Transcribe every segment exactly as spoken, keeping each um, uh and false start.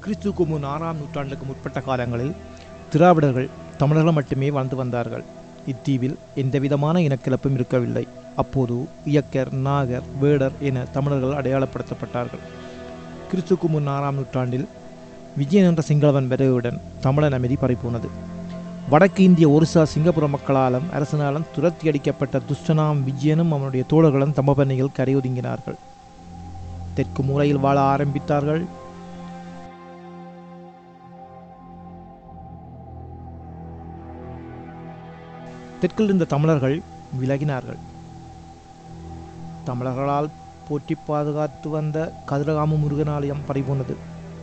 கிறிஸ்துக்கு முன் ஆறாம் நூற்றாண்டுக்கு முற்பட்ட காலங்களில் திராவிடர்கள் தமிழர்கள் மட்டுமே வாழ்ந்து வந்தார்கள். இத்தீவில் எந்தவிதமான இனக்கிழப்பும் இருக்கவில்லை. அப்போது இயக்கர், நாகர், வேடர் என தமிழர்கள் அடையாளப்படுத்தப்பட்டார்கள். கிறிஸ்துக்கு முன் ஆறாம் நூற்றாண்டில் விஜயன் என்ற சிங்களவன் வருகையுடன் தமிழன் அமைதி பறிபோனது. வடக்கு இந்திய ஒரிசா சிங்கப்புர மக்களாலும் அரசனாலும் துரத்தி அடிக்கப்பட்ட துஷ்டனாம் விஜயனும் அவனுடைய தோழர்களும் தம்பபண்ணையில் கரையொதுங்கினார்கள். தெற்கு மூலையில் வாழ ஆரம்பித்தார்கள். தெற்கில் இருந்த தமிழர்கள் விலகினார்கள். தமிழர்களால் போற்றி பாதுகாத்து வந்த கதிரகாம முருகன் ஆலயம் பறிபோனது.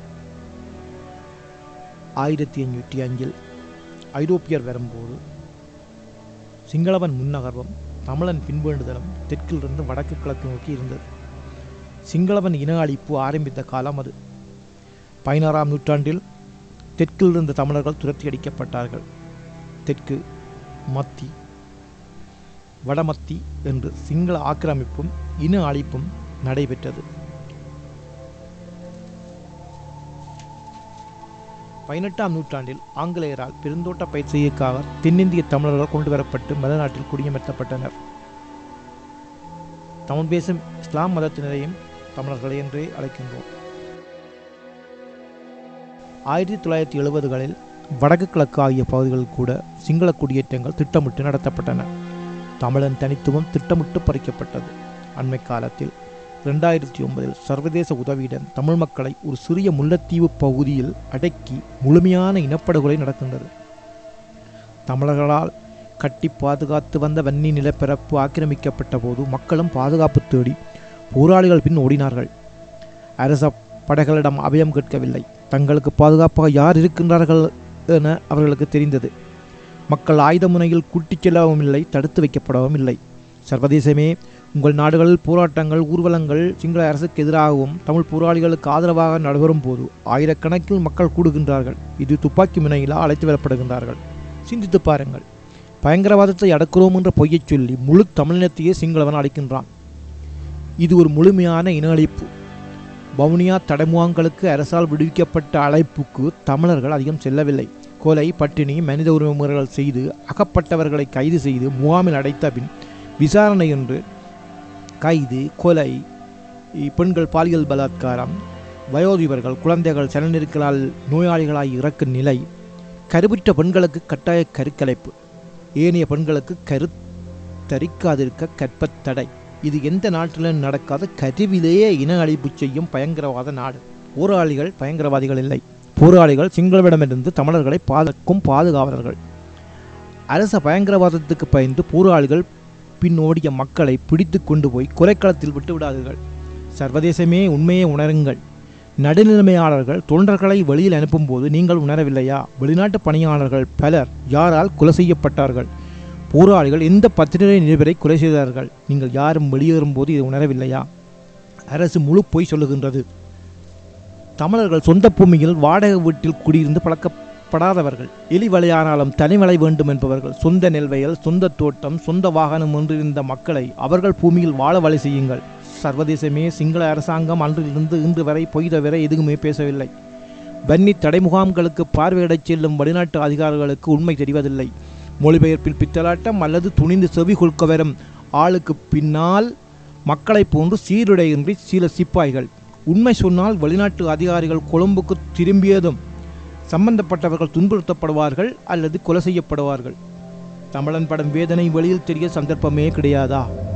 ஆயிரத்தி அஞ்சூற்றி அஞ்சில் ஐரோப்பியர் வரும்போது சிங்களவன் முன்னகர்வும் தமிழன் பின்வேண்டுதலும் தெற்கிலிருந்து வடக்கு கிழக்கு நோக்கி இருந்தது. சிங்களவன் இன அழிப்பு ஆரம்பித்த காலம் அது. பதினாறாம் நூற்றாண்டில் தெற்கில் இருந்த தமிழர்கள் துரத்தி அடிக்கப்பட்டார்கள். தெற்கு, மத்தி, வடமத்தி என்று சிங்கள ஆக்கிரமிப்பும் இன அழிப்பும் நடைபெற்றது. பதினெட்டாம் நூற்றாண்டில் ஆங்கிலேயரால் பெருந்தோட்ட பயிற்சிக்காக தென்னிந்திய தமிழர்கள் கொண்டு வரப்பட்டு மதநாட்டில் குடியமர்த்தப்பட்டனர். தமிழ் பேசும் இஸ்லாம் மதத்தினரையும் தமிழர்கள் என்றே அழைக்கின்றோம். ஆயிரத்தி தொள்ளாயிரத்தி எழுபதுகளில் வடக்கு கிழக்கு ஆகிய பகுதிகளில் கூட சிங்கள குடியேற்றங்கள் திட்டமிட்டு நடத்தப்பட்டன. தமிழன் தனித்துவம் திட்டமிட்டு பறிக்கப்பட்டது. அண்மை காலத்தில் இரண்டாயிரத்தி ஒன்பதில் சர்வதேச உதவியுடன் தமிழ் மக்களை ஒரு சிறிய முல்லைத்தீவு பகுதியில் அடக்கி முழுமையான இனப்படுகொலை நடக்கின்றது. தமிழர்களால் கட்டி பாதுகாத்து வந்த வன்னி நிலப்பரப்பு ஆக்கிரமிக்கப்பட்ட போது மக்களும் பாதுகாப்பு தேடி போராளிகள் பின் ஓடினார்கள். அரச படைகளிடம் அபயம் கேட்கவில்லை. தங்களுக்கு பாதுகாப்பாக யார் இருக்கின்றார்கள் என அவர்களுக்கு தெரிந்தது. மக்கள் ஆயுத முனையில் கூட்டிச் செல்லவும் இல்லை, தடுத்து வைக்கப்படவும் இல்லை. சர்வதேசமே உங்கள் நாடுகளில் போராட்டங்கள், ஊர்வலங்கள் சிங்கள அரசுக்கு எதிராகவும் தமிழ் போராளிகளுக்கு ஆதரவாக நடைபெறும் போது ஆயிரக்கணக்கில் மக்கள் கூடுகின்றார்கள். இது துப்பாக்கி முனையிலா அழைத்து வரப்படுகின்றார்கள். சிந்தித்து பாருங்கள். பயங்கரவாதத்தை அடக்கிறோம் என்ற பொய்யச் சொல்லி முழு தமிழினத்தையே சிங்களவன் அளிக்கின்றான். இது ஒரு முழுமையான இன அழிப்பு. வவுனியா தடைமுகாங்களுக்கு அரசால் விடுவிக்கப்பட்ட அழைப்புக்கு தமிழர்கள் அதிகம் செல்லவில்லை. கொலை, பட்டினி, மனித உரிமை முறைகள் செய்து அகப்பட்டவர்களை கைது செய்து முகாமில் அடைத்த பின் விசாரணை என்று கைது, கொலை, பெண்கள் பாலியல் பலாத்காரம், வயோதிபர்கள், குழந்தைகள் சனநெருக்கலால் நோயாளிகளாய் இறக்கும் நிலை, கருவுற்ற பெண்களுக்கு கட்டாய கருக்கலைப்பு, ஏனைய பெண்களுக்கு கரு தரிக்காதிருக்க கற்பத்தடை. இது எந்த நாட்டிலும் நடக்காத கருவிலேயே இன அழிப்பு செய்யும் பயங்கரவாத நாடு. போராளிகள் பயங்கரவாதிகள் இல்லை. போராளிகள் சிங்களவிடமிருந்து தமிழர்களை பாதுகாக்கும் பாதுகாவலர்கள். அரச பயங்கரவாதத்துக்கு பயந்து போராளிகள் பின்னோடிய மக்களை பிடித்து கொண்டு போய் கொலைக்களத்தில் விட்டு விடாதீர்கள். சர்வதேசமே உண்மையை உணருங்கள். நடுநிலைமையாளர்கள் தொண்டர்களை வெளியில் அனுப்பும் போது நீங்கள் உணரவில்லையா? வெளிநாட்டு பணியாளர்கள் பலர் யாரால் கொலை செய்யப்பட்டார்கள்? போராளிகள் எந்த பத்திரிகை நிருபரை கொலை செய்தார்கள்? நீங்கள் யாரும் வெளியேறும் போது இதை உணரவில்லையா? அரசு முழு பொய் சொல்லுகின்றது. தமிழர்கள் சொந்த பூமியில் வாடகை வீட்டில் குடியிருந்து பழக்கப்படாதவர்கள். எலி வலையானாலும் தனிமலை வேண்டும் என்பவர்கள். சொந்த நெல்வயல், சொந்த தோட்டம், சொந்த வாகனம் என்றிருந்த மக்களை அவர்கள் பூமியில் வாழ வழி செய்யுங்கள். சர்வதேசமே சிங்கள அரசாங்கம் அன்றிலிருந்து இன்று வரை பொய் தவிர எதுவுமே பேசவில்லை. வன்னி தடைமுகாம்களுக்கு பார்வையிடச் செல்லும் வெளிநாட்டு அதிகாரிகளுக்கு உண்மை தெரிவதில்லை. மொழிபெயர்ப்பில் பித்தலாட்டம் அல்லது துணிந்து செவி கொள்க வரும் ஆளுக்கு பின்னால் மக்களை போன்று சீருடையின்றி சில சிப்பாய்கள். உண்மை சொன்னால் வெளிநாட்டு அதிகாரிகள் கொழும்புக்கு திரும்பியதும் சம்பந்தப்பட்டவர்கள் துன்புறுத்தப்படுவார்கள் அல்லது கொலை செய்யப்படுவார்கள். தமிழன் படும் வேதனை வெளியில் தெரிய சந்தர்ப்பமே கிடையாதா?